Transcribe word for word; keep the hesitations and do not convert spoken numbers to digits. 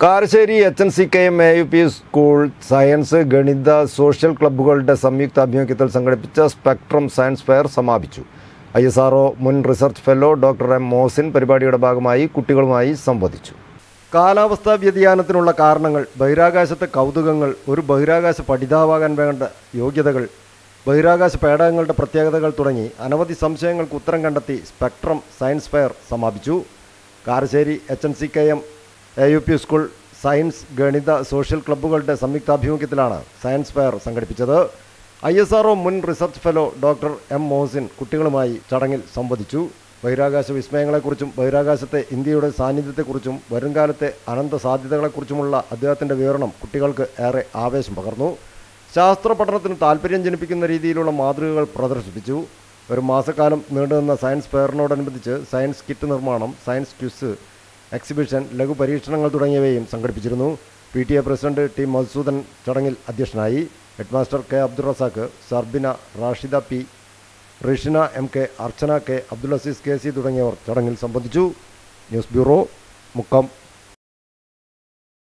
Karassery H N C K M A U P school science ഗണിത social ക്ലബ്ബുകളുടെ സംയുക്താഭിമുഖ്യത്തിൽ സംഘടിപ്പിച്ച സ്പെക്ട്രം സയൻസ് ഫെയർ സമാപിച്ചു. ഐ എസ് ആർ ഒ മുൻ research fellow doctor M Mohsin പരിപാടിയുടെ ഭാഗമായി കുട്ടികളുമായി സംവദിച്ചു. കാലാവസ്ഥാ വ്യതിയാനത്തിനുള്ള കാരണങ്ങൾ, ബഹിരാകാശത്തെ കൗതുകങ്ങൾ, ഒരു ബഹിരാകാശ പഠിതാവാകാൻ വേണ്ട യോഗ്യതകൾ, ബഹിരാകാശ പേടകങ്ങളുടെ പ്രത്യേകതകൾ തുടങ്ങി അനവധി സംശയങ്ങൾക്ക് ഉത്തരം കണ്ടെത്തി സ്പെക്ട്രം സയൻസ് ഫെയർ സമാപിച്ചു. Karassery H N C K M A U P school science ഗണിത സോഷ്യൽ ക്ലബ്ബുകളുടെ സംയുക്താഭിമുഖ്യത്തിലാണ് സയൻസ് ഫെയർ സംഘടിപ്പിച്ചത്. ഐ എസ് ആർ ഒ മുൻ research fellow doctor M Mohsin കുട്ടികളുമായി ചടങ്ങിൽ സംവദിച്ചു. ബഹിരാകാശ വിസ്മയങ്ങളെക്കുറിച്ചും ബഹിരാകാശത്തെ ഇന്ത്യയുടെ സാന്നിധ്യത്തെക്കുറിച്ചും വരുംകാലത്തെ അനന്ത സാധ്യതകളെക്കുറിച്ചുമുള്ള അദ്ദേഹത്തിൻ്റെ വിവരണം കുട്ടികൾക്ക് ഏറെ ആവേശം പകർന്നു. ശാസ്ത്ര പഠനത്തിന് താല്പര്യം ജനിപ്പിക്കുന്ന രീതിയിലുള്ള മാതൃകകൾ പ്രദർശിപ്പിച്ചു. ഒരു മാസക്കാലം നീണ്ടുനിന്ന സയൻസ് ഫെയറിനോടനുബന്ധിച്ച് സയൻസ് കിറ്റ് നിർമ്മാണം, സയൻസ് ക്വിസ്, എക്സിബിഷൻ, ലഘു പരീക്ഷണങ്ങൾ തുടങ്ങിയവയും സംഘടിപ്പിച്ചിരുന്നു. P T A president T Madhusudan ചടങ്ങിൽ അധ്യക്ഷനായി. Headmaster K Abdul Razak, Sarbina, Rashida P, Rishina M K, Archana K, Abdul Aziz K C തുടങ്ങിയവർ ചടങ്ങിൽ സംബന്ധിച്ചു. News bureau, Mukkam.